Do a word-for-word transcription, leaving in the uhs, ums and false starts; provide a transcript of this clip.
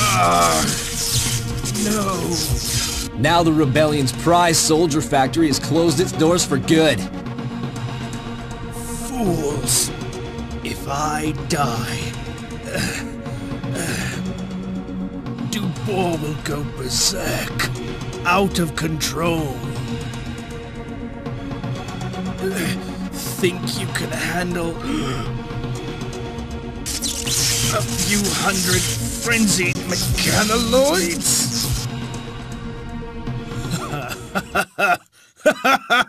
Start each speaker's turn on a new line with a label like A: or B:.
A: Ah, no.
B: Now the rebellion's prize soldier factory has closed its doors for good.
A: Fools. If I die, uh, uh, Dubois will go berserk, out of control. Uh, think you can handle a few hundred frenzied Mechaniloids?